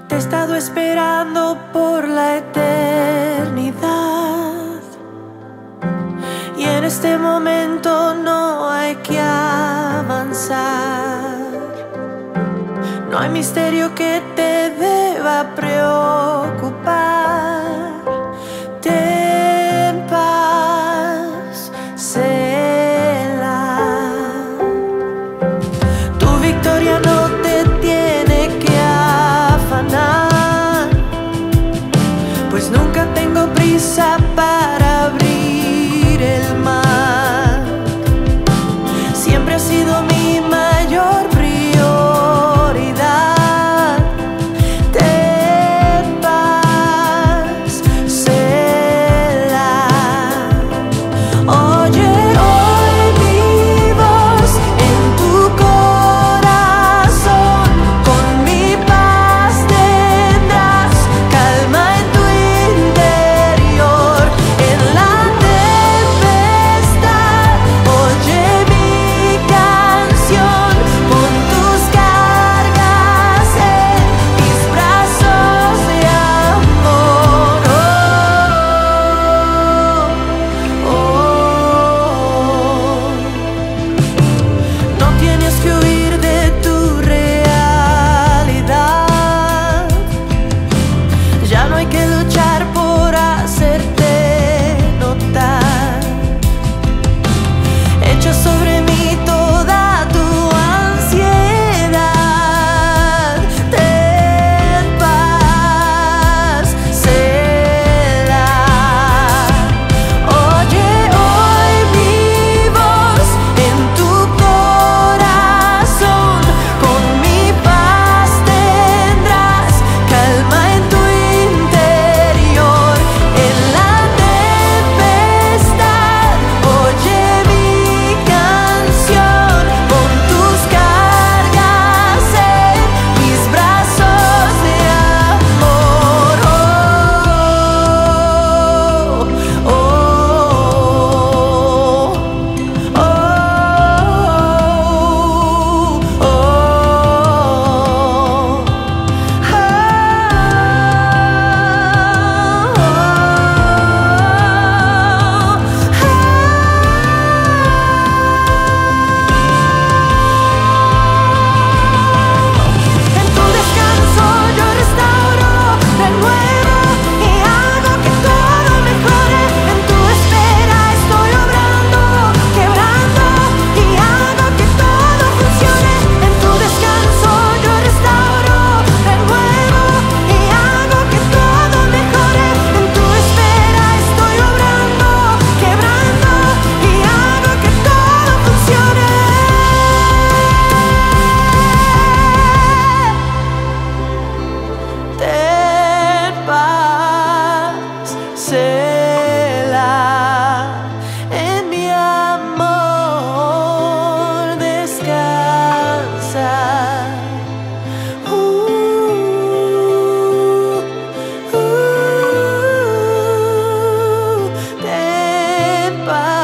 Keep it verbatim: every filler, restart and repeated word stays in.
Te he estado esperando por la eternidad, y en este momento no hay que avanzar. No hay misterio que te deba preocupar. Ten paz, Selah. Tu victoria no te tiene que afanar, pues nunca tengo prisa para abrir el mar. Siempre ha sido mi mayor prioridad. Ten paz, Selah. Oye hoy mi voz en tu corazón, con mi paz tendrás calma en tu interior. En la tempestad, oye mi canción, pon tus cargas en mis brazos de amor. Oh, oh. No tienes que huir de tu realidad. Ya no hay que luchar por hacerte notar. Echa sobre mí toda tu ansiedad. Ten paz, Selah. Oye hoy mi voz en tu corazón, con mi paz tendrás calma en tu interior. En la tempestad, oye mi canción, pon tus cargas en mis brazos de amor. Oh, oh, oh, oh, oh. En tu descanso yo restauro, renuevo y hago que todo mejore. En tu espera estoy obrando, quebrando y hago que todo funcione. En tu descanso yo restauro, renuevo y hago que todo mejore. En tu espera estoy obrando, quebrando y hago que todo funcione. Ten paz, Selah. En mi amor descansa. Uh, uh, ten paz.